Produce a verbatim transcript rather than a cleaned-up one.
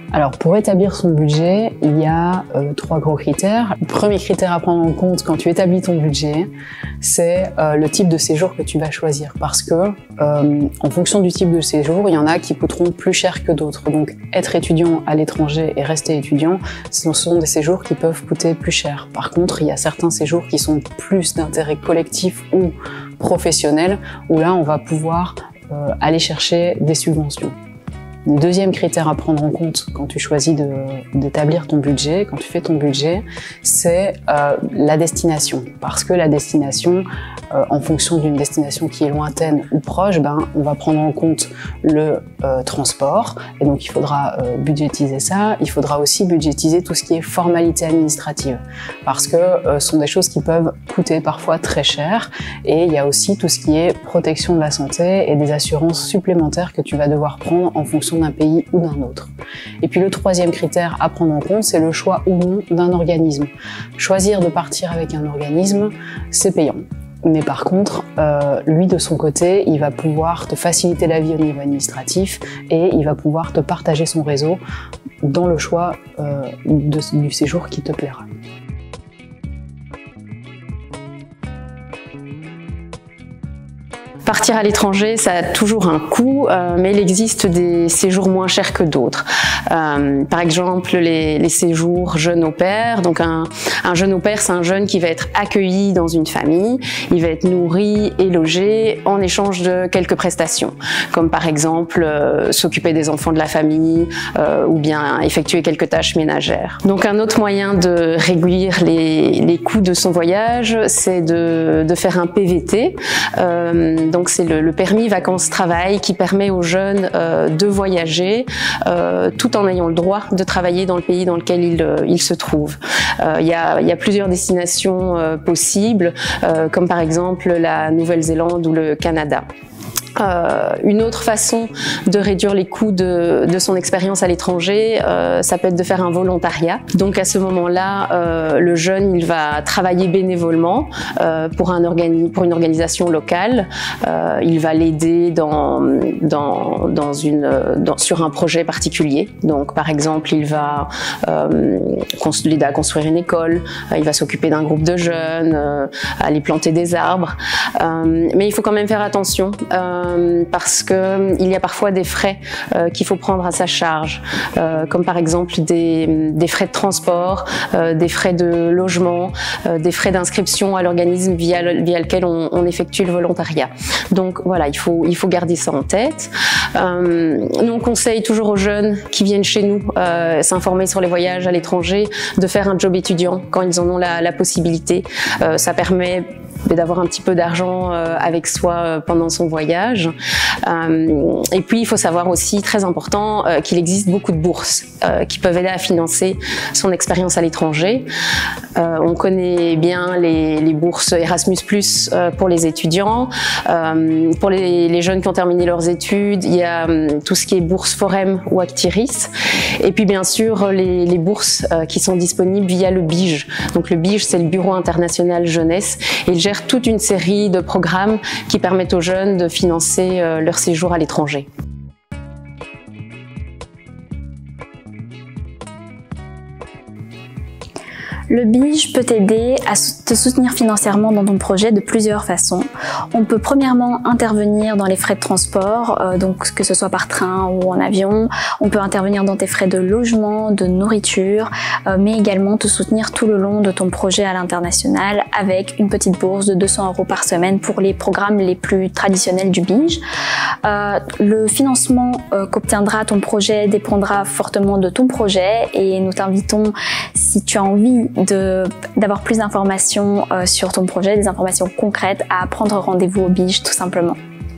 Alors pour établir son budget, il y a euh, trois gros critères. Le premier critère à prendre en compte quand tu établis ton budget, c'est euh, le type de séjour que tu vas choisir. Parce que euh, en fonction du type de séjour, il y en a qui coûteront plus cher que d'autres. Donc être étudiant à l'étranger et rester étudiant, ce sont des séjours qui peuvent coûter plus cher. Par contre, il y a certains séjours qui sont plus d'intérêt collectif ou professionnel, où là on va pouvoir euh, aller chercher des subventions. Le deuxième critère à prendre en compte quand tu choisis d'établir ton budget, quand tu fais ton budget, c'est euh, la destination. Parce que la destination, euh, en fonction d'une destination qui est lointaine ou proche, ben, on va prendre en compte le euh, transport. Et donc, il faudra euh, budgétiser ça. Il faudra aussi budgétiser tout ce qui est formalité administrative. Parce que euh, ce sont des choses qui peuvent coûter parfois très cher. Et il y a aussi tout ce qui est protection de la santé et des assurances supplémentaires que tu vas devoir prendre en fonction d'un pays ou d'un autre. Et puis le troisième critère à prendre en compte, c'est le choix ou non d'un organisme. Choisir de partir avec un organisme, c'est payant. Mais par contre, euh, lui de son côté, il va pouvoir te faciliter la vie au niveau administratif et il va pouvoir te partager son réseau dans le choix euh, de, du séjour qui te plaira. Partir à l'étranger, ça a toujours un coût, euh, mais il existe des séjours moins chers que d'autres. Euh, par exemple, les, les séjours jeunes au pair. Donc un, un jeune au pair, c'est un jeune qui va être accueilli dans une famille, il va être nourri et logé en échange de quelques prestations, comme par exemple euh, s'occuper des enfants de la famille euh, ou bien effectuer quelques tâches ménagères. Donc un autre moyen de réduire les, les coûts de son voyage, c'est de, de faire un P V T. Euh, donc c'est le, le permis vacances-travail qui permet aux jeunes euh, de voyager euh, tout en ayant le droit de travailler dans le pays dans lequel ils, euh, ils se trouvent. Euh, il y a, il y a plusieurs destinations euh, possibles, euh, comme par exemple la Nouvelle-Zélande ou le Canada. Euh, une autre façon de réduire les coûts de, de son expérience à l'étranger, euh, ça peut être de faire un volontariat. Donc à ce moment-là, euh, le jeune il va travailler bénévolement euh, pour, un organi pour une organisation locale. Euh, il va l'aider dans, dans, dans une, dans, sur un projet particulier. Donc par exemple, il va euh, l'aider à construire une école, euh, il va s'occuper d'un groupe de jeunes, euh, aller planter des arbres. Euh, mais il faut quand même faire attention. Euh, parce qu'il y a parfois des frais euh, qu'il faut prendre à sa charge, euh, comme par exemple des, des frais de transport, euh, des frais de logement, euh, des frais d'inscription à l'organisme via, le, via lequel on, on effectue le volontariat. Donc voilà, il faut, il faut garder ça en tête. Euh, nous, on conseille toujours aux jeunes qui viennent chez nous euh, s'informer sur les voyages à l'étranger de faire un job étudiant quand ils en ont la, la possibilité. Euh, ça permet d'avoir un petit peu d'argent euh, avec soi euh, pendant son voyage. Euh, et puis, il faut savoir aussi, très important, euh, qu'il existe beaucoup de bourses euh, qui peuvent aider à financer son expérience à l'étranger. Euh, on connaît bien les, les bourses Erasmus plus, euh, pour les étudiants. Euh, pour les, les jeunes qui ont terminé leurs études, il y a euh, tout ce qui est bourse Forem ou Actiris. Et puis, bien sûr, les, les bourses euh, qui sont disponibles via le B I J. Donc, le B I J, c'est le Bureau international jeunesse. Et il gère toute une série de programmes qui permettent aux jeunes de financer euh, leur séjour à l'étranger. Le B I J peut t'aider à te soutenir financièrement dans ton projet de plusieurs façons. On peut premièrement intervenir dans les frais de transport, euh, donc que ce soit par train ou en avion. On peut intervenir dans tes frais de logement, de nourriture, euh, mais également te soutenir tout le long de ton projet à l'international avec une petite bourse de deux cents euros par semaine pour les programmes les plus traditionnels du B I J. Euh, le financement euh, qu'obtiendra ton projet dépendra fortement de ton projet et nous t'invitons, si tu as envie d'avoir plus d'informations euh, sur ton projet, des informations concrètes, à prendre rendez-vous au B I J tout simplement.